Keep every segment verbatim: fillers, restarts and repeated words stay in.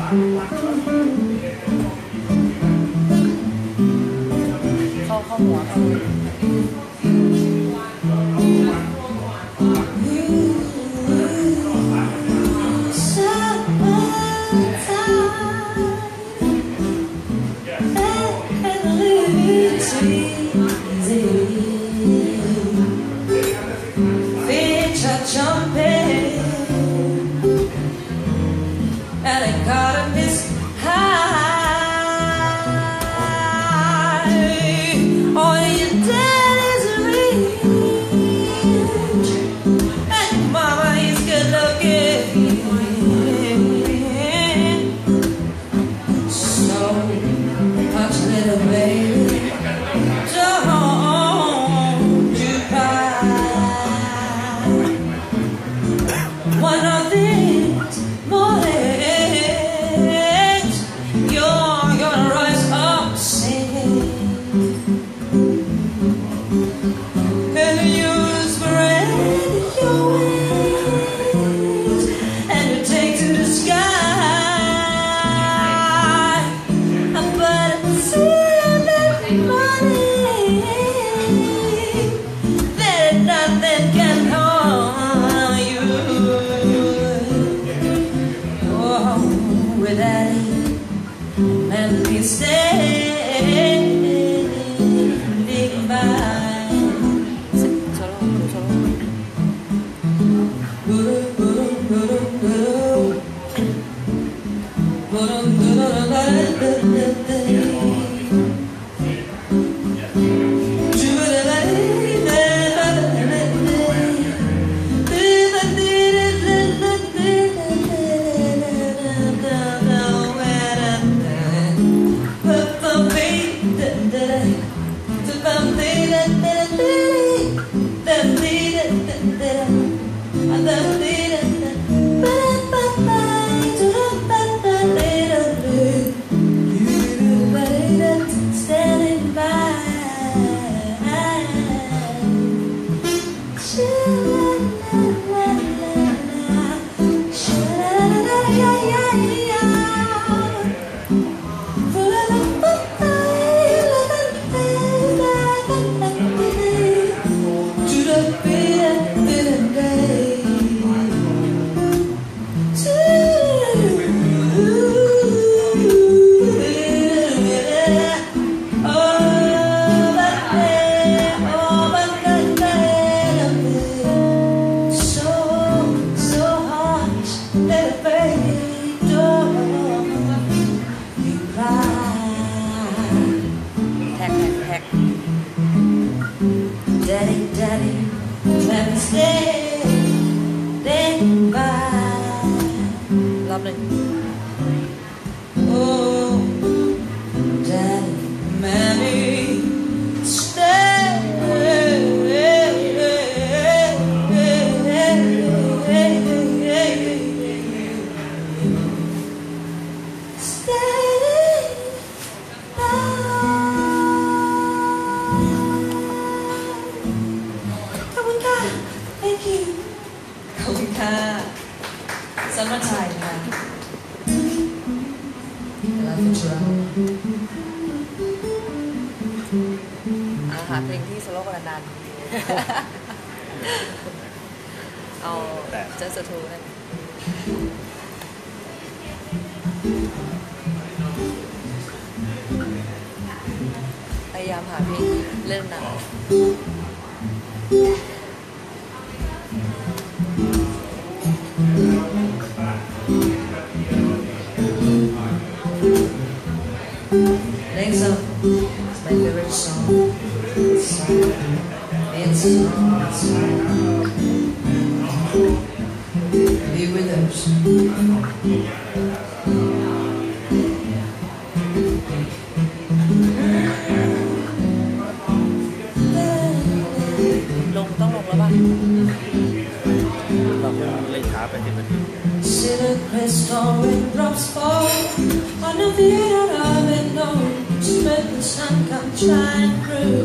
เข้าเข้าหัวเข้าหาเพลงที่โซโล่กันนานเอาเจสทูนั่นพยายามหาเพลงเล่นหนัง Next up, it's my favorite song. It's Be with us. ลงต้องลงแล้วป่ะเราเล่นช้าไปสิบนาที Sit a crystal raindrops fall on the theater of it known to make the sun come shine through.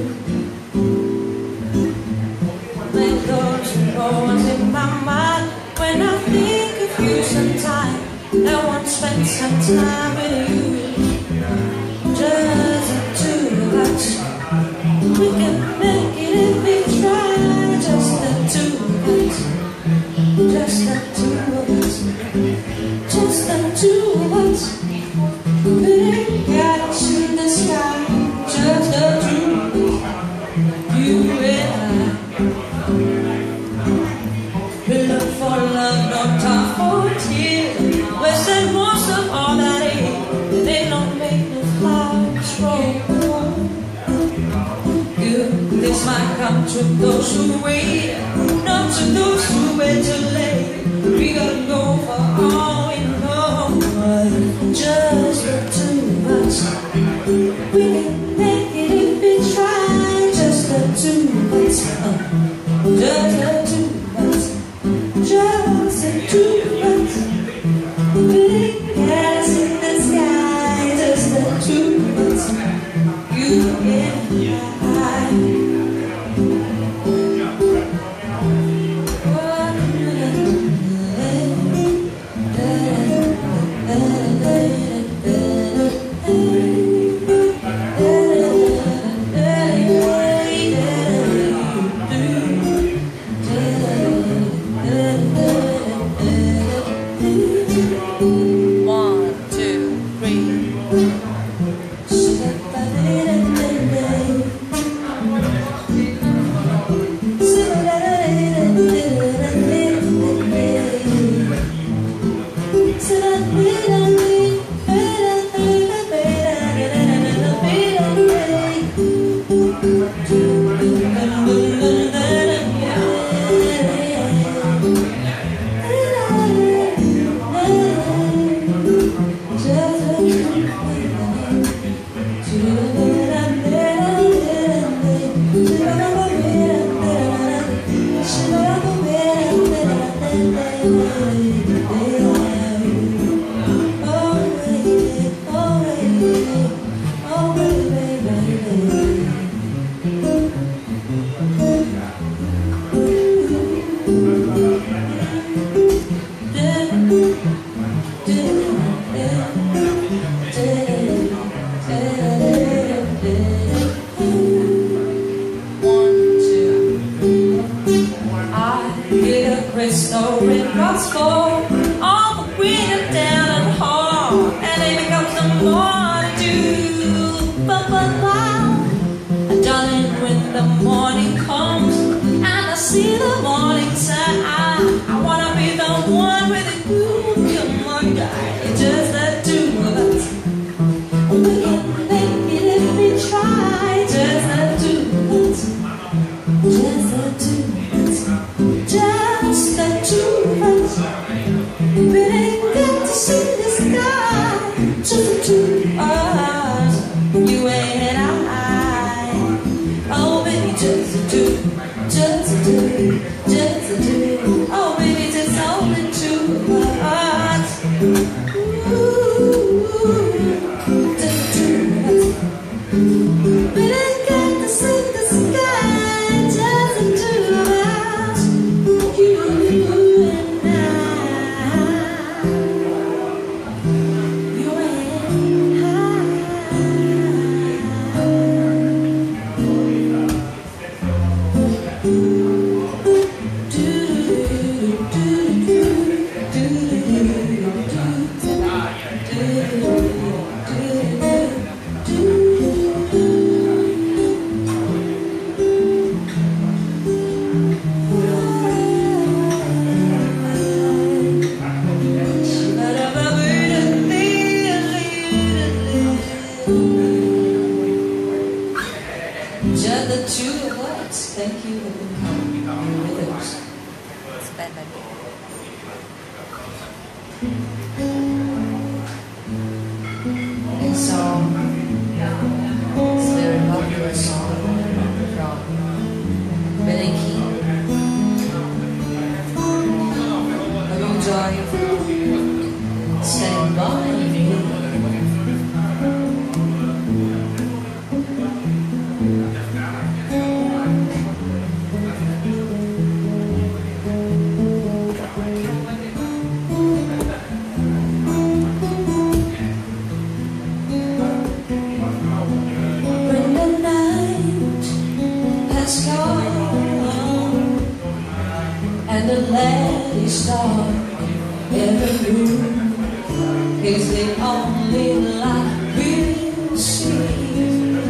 Make those poems in my mind when I think of you sometime. That once spend some time with you. Just the two of us. We can make it if we try. Just the two of us. Just the two of us. Just the two of us. Big cats in the sky. Just the two of us. You and I. We look for love, no time for tears. We said most of all that ain't. They don't make the flowers grow. Good things might come to those who wait, not to those who wait too late. We gotta go for all we know. Just the two of us. We can make it if we try. Just the two of us. Just the two of us. Just the two of us. Big cats in the sky. Just the two of us. You and I. you is the only light we'll see.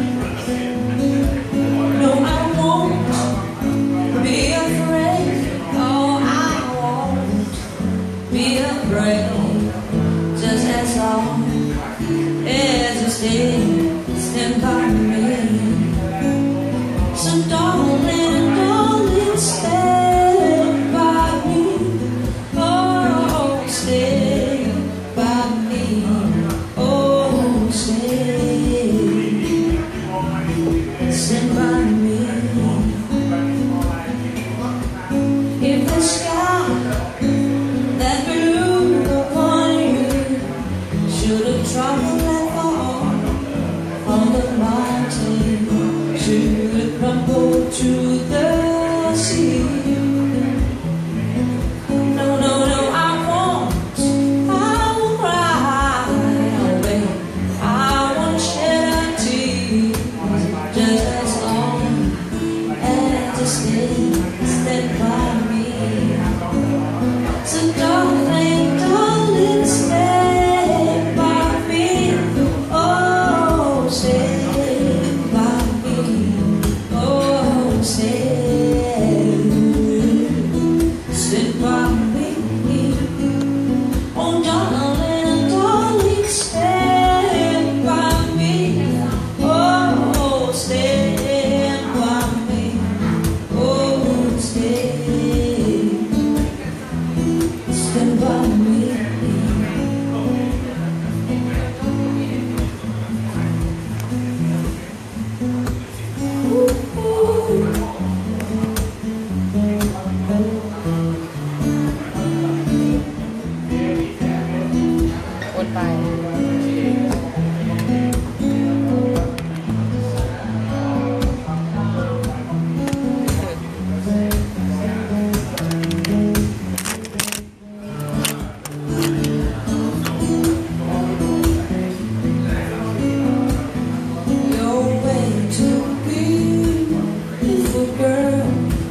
No, I won't be afraid. Oh, I won't be afraid. Just as long as you stay, stand by me. So darling, darling, stand by me. Oh, stay by me. Oh, stay, stand by me. If the sky that blew upon you should have troubled and fall on the mountain, should have crumbled to the sea. No, no, no, I won't, I won't cry away, I won't shed a tear. Just as long as you stay, stand by me. So darling, darling, stand by me. Oh, stand by me. Oh, stand, stand by me. Oh, darling, darling, stand by me. Oh, stand by me. Oh, stand, stand by me. โอนไป Your way to beautiful girl,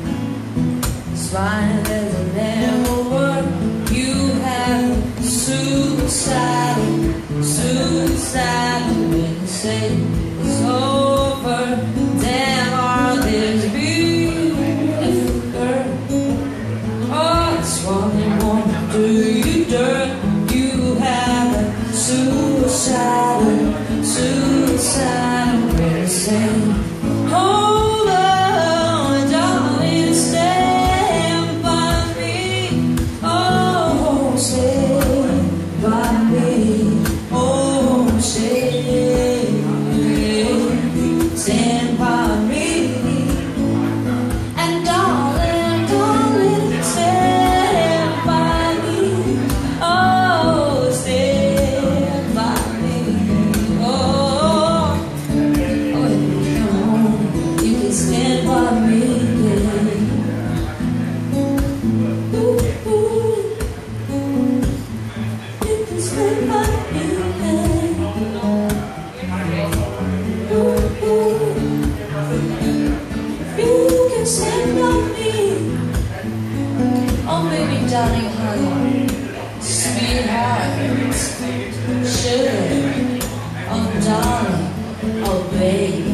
smile as a never work. You have suicide, suicide when you say it's over. Damn, are this beautiful girl? Oh, it's what they want to do you dirt. You have a suicide, suicide when you say, hold on, darling, stand by me. Oh, stand by me. Oh, stand, stand by me. And darling, darling, stand by me. Oh, stand by me. Oh, oh, you can stand by me. Ooh, ooh, you can stand by me. Ooh, ooh, you can stand by me. Oh, baby, darling, honey, sweetheart, sugar, oh, darling, oh, baby.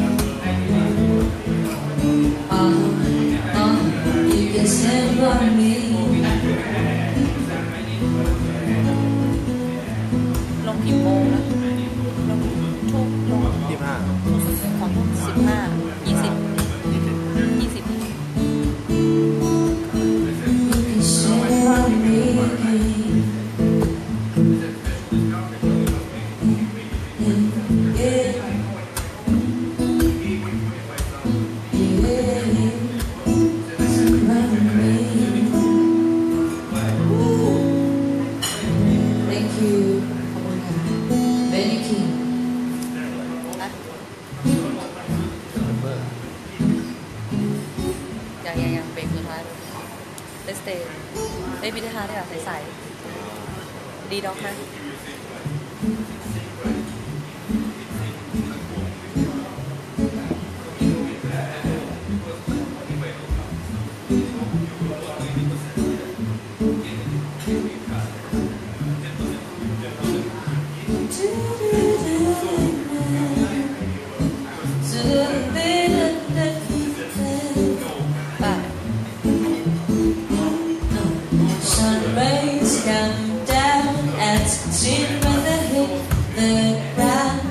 Uh, uh, you can stand by me. ลงกี่โมงนะลงทุ่มลงยี่สิบห้าของทุ่มสิบห้ายี่สิบยี่สิบ You can stand by me. Yeah, yeah, stand by me. Ooh. Thank you. ขอบคุณค่ะ Very King. นะยังยังยังเบรกสุดท้ายเลสเตย์ได้พิธีทาได้แบบใสๆดีด็อกนะ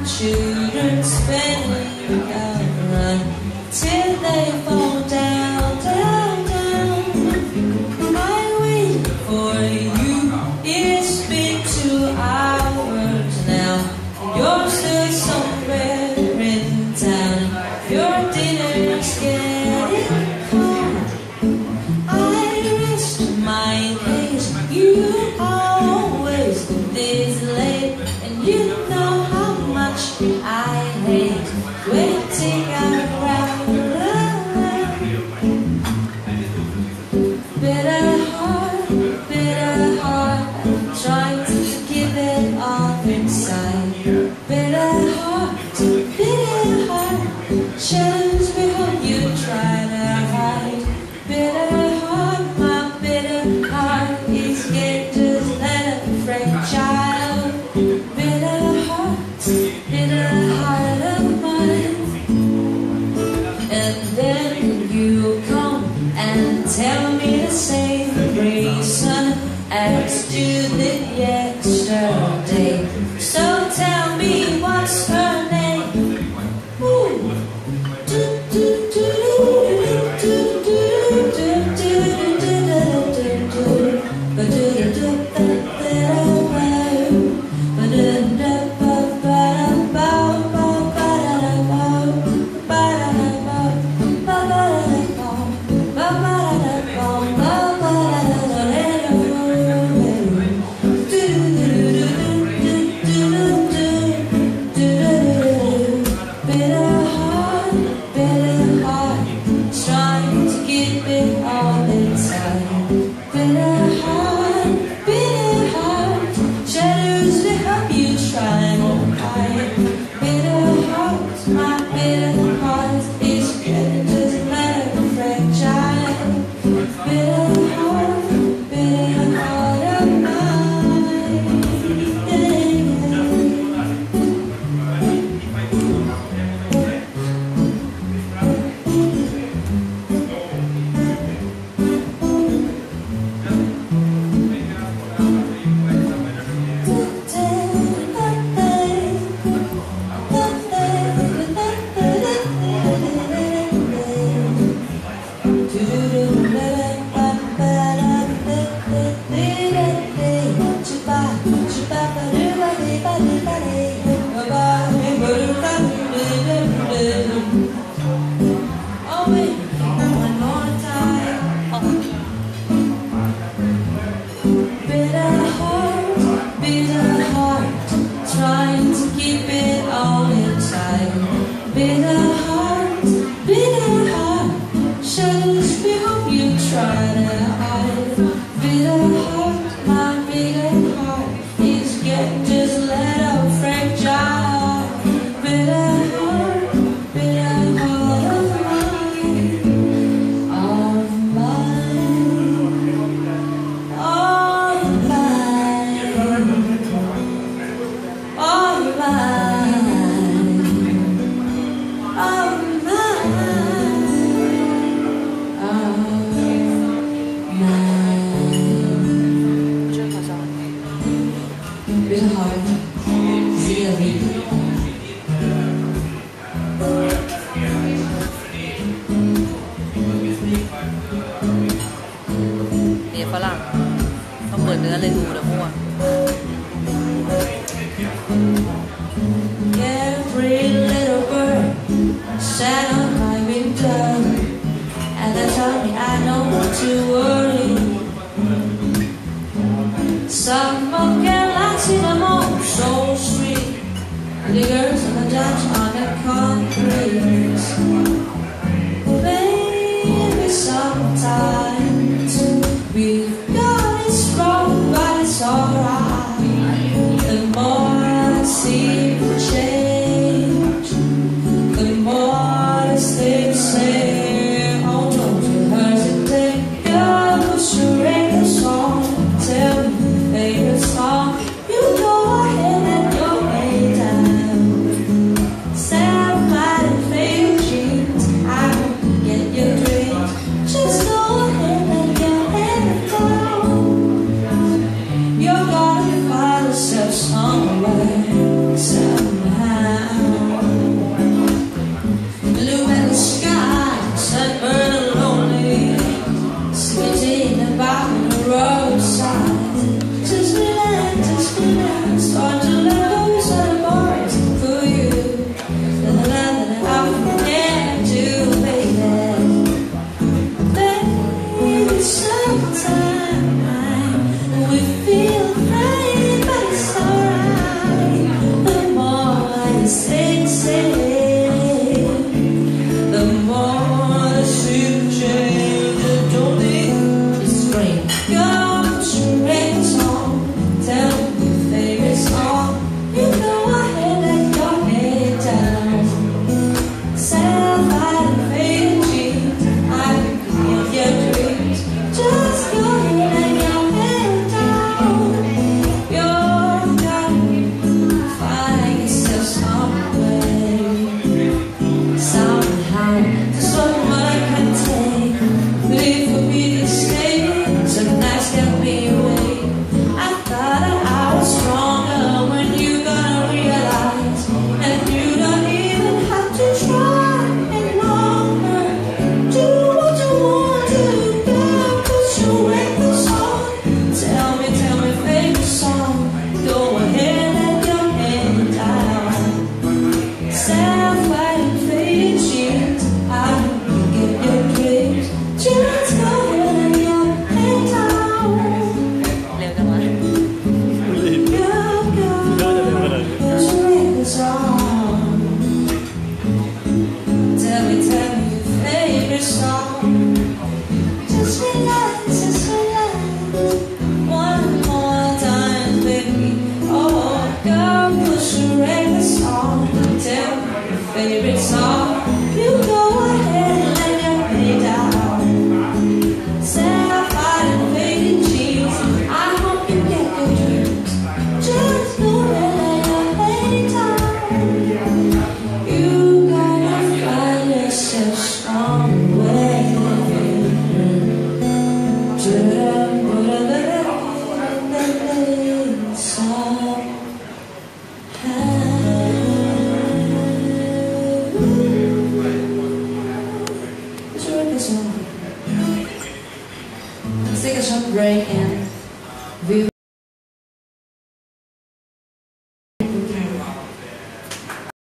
children spinning around till they fall down, down, down. I wait for you. It's been two hours now. You're still somewhere in town. Your dinner's getting cold. I rest my case. You always this late, and you know how much I hate waiting around. Bitter heart, bitter heart, trying to keep it all inside. Bitter heart, bitter heart, shadows behind you try to hide. Bitter heart, my bitter heart is getting just let it fragile. Bitter heart, bitter heart of mine. And then you come and tell me the same reason as you did yesterday. So tell me what's her name? Ooh. Do, do, do, do, do, do, do, do, do, do, do, do. Just go ahead. Let's take a short break and we